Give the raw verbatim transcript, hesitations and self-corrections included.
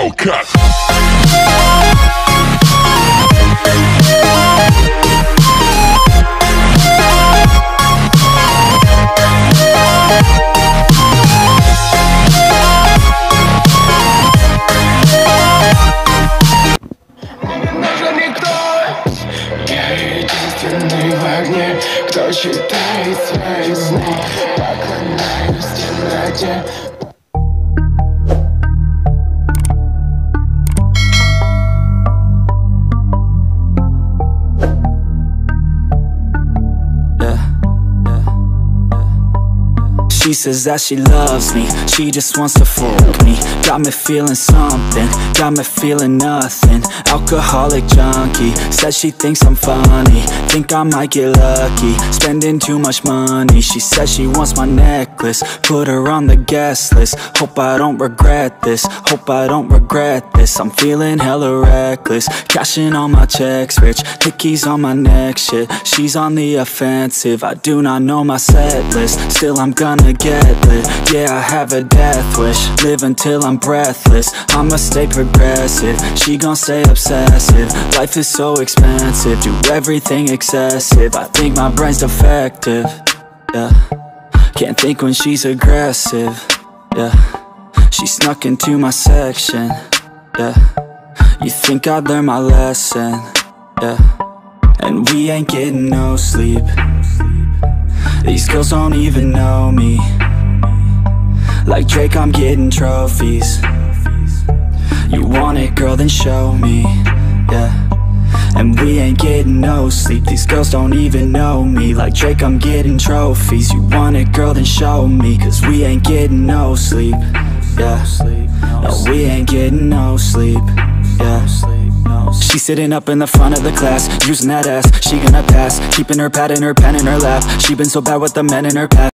Hellcat. Кто считает свои сны, поклоняюсь темноте. She says that she loves me, she just wants to fuck me. Got me feeling something, got me feeling nothing. Alcoholic junkie, says she thinks I'm funny. Think I might get lucky, spending too much money. She says she wants my necklace, put her on the guest list. Hope I don't regret this, hope I don't regret this. I'm feeling hella reckless, cashing all my checks rich. Hickeys on my neck, shit, she's on the offensive. I do not know my set list, still I'm gonna get lit. Yeah, I have a death wish, live until I'm breathless. I'ma stay progressive, she gon' stay obsessive. Life is so expensive, do everything excessive. I think my brain's defective, yeah. Can't think when she's aggressive, yeah. She snuck into my section, yeah. You think I'd learn my lesson, yeah. And we ain't getting no sleep. These girls don't even know me. Like Drake, I'm getting trophies. You want it, girl, then show me, yeah. And we ain't getting no sleep. These girls don't even know me. Like Drake, I'm getting trophies. You want it, girl, then show me. Cause we ain't getting no sleep, yeah. No, we ain't getting no sleep, yeah. She's sitting up in the front of the class, using that ass, she gonna pass. Keeping her pad in her pen in her lap. She been so bad with the men in her past.